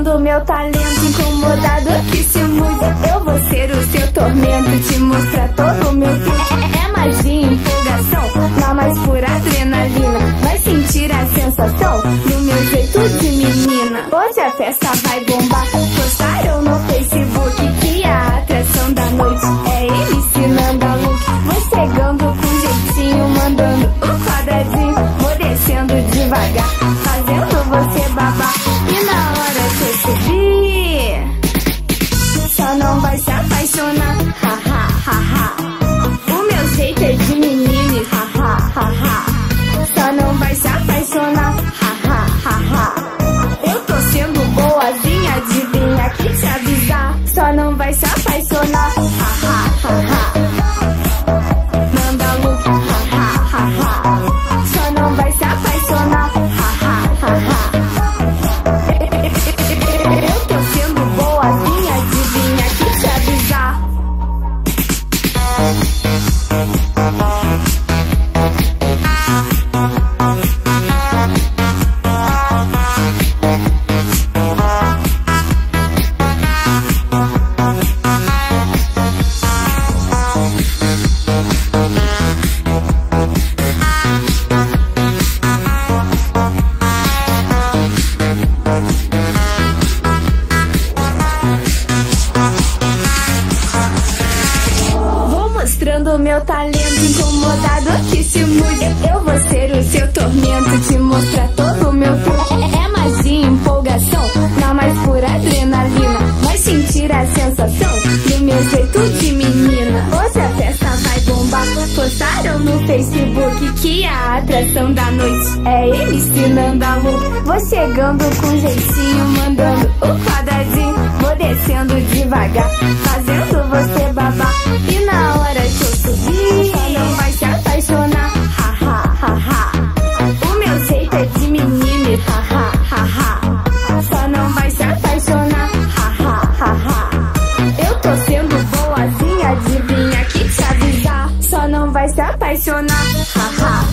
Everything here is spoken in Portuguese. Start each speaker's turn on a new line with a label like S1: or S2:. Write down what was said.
S1: mostrando meu talento. Incomodado que se mude, eu vou ser o seu tormento. Te mostrar todo o meu tempo. É magia, empolgação, na mais pura adrenalina. Vai sentir a sensação do meu jeito de menina. Hoje a festa vai bombar. Postaram no Facebook que a atração da noite é ele ensinando a look. Vou chegando com jeitinho, mandando o quadradinho. Vou descendo devagar, fazendo você babar. E na hora que eu subir, só não vai se apaixonar. Ha, ha, ha, ha. O meu jeito é de menino. Ha, ha, ha, ha. Só não vai se apaixonar. Ha, ha, ha, ha. Eu tô sendo boazinha, adivinha que te avisar. Só não vai se apaixonar. Ha, ha, ha, ha. Manda look. Ha, ha, ha, ha. Só não vai se apaixonar. Ha, ha, ha, ha. Eu tô sendo boazinha, adivinha que te avisar. Mostrando meu talento, incomodado que se mude, eu vou ser o seu tormento. Te mostrar todo o meu tempo. É magia, empolgação, na mais pura adrenalina. Vai sentir a sensação do meu jeito de menina. Hoje a festa vai bombar. Postaram no Facebook que a atração da noite é ele ensinando a look. Vou chegando com jeitinho, mandando o quadradinho. Vou descendo devagar, fazendo você babar. E na hora que eu subir, só não vai se apaixonar. Ha, ha, ha, ha. O meu jeito é de menino. Ha, ha, ha, ha. Só não vai se apaixonar. Ha, ha, ha, ha. Eu tô sendo boazinha, adivinha que te avisar. Só não vai se apaixonar. Ha, ha.